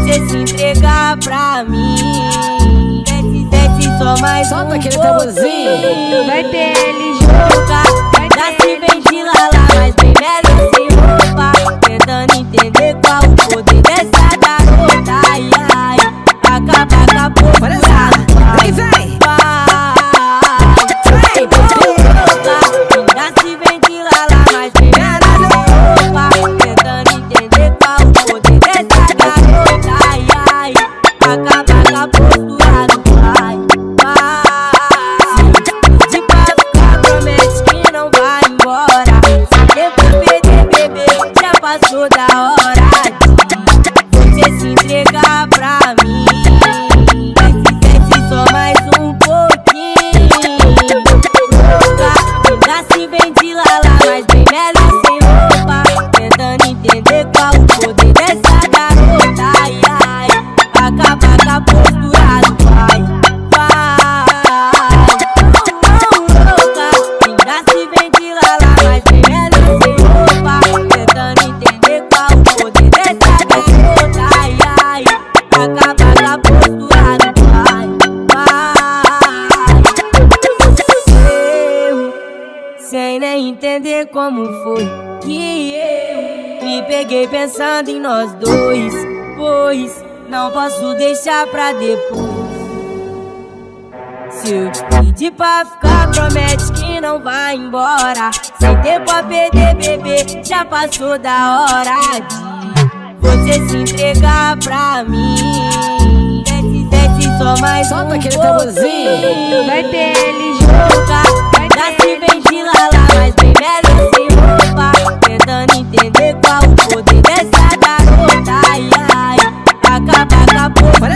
você se entregar pra mim. Desce só mais solta aquele tamborzinho. Vai ter ele jogar, já se ventilar, mas bem melhor sem roupa. Tentando entender qual o poder dessa garota. Ai, ai, acaba com a postura. Vem, vem. Já se ventilar, mas bem melhor sem roupa. Tentando entender qual o poder dessa garota. Ai, ai, acaba com a postura do pai. Se pedir pra ficar, promete que não vai embora. Se depois perder, bebê, já passou da hora de você se entregar pra mim. Desce só mais um pouquinho. Já se ventilar, mas bem melhor sem roupa. Tentando entender qual o poder dessa garota. Ai, ai, acaba com a postura do pai. Já se ventilar, mas bem melhor sem roupa. Tentando entender qual o poder dessa garota. Ai, ai, acaba com a postura do pai. Sem nem entender como foi que eu me peguei pensando em nós dois. Pois não posso deixar pra depois. Se eu te pedir pra ficar, promete que não vai embora. Sem tempo a perder, bebê, já passou da hora de você se entregar pra mim. Desce só mais solta aquele tamborzinho. vai ter ele jogar, já se ventilar, mas bem melhor sem roupa. Tentando entender qual o poder dessa garota. Ai, ai, acaba com a postura.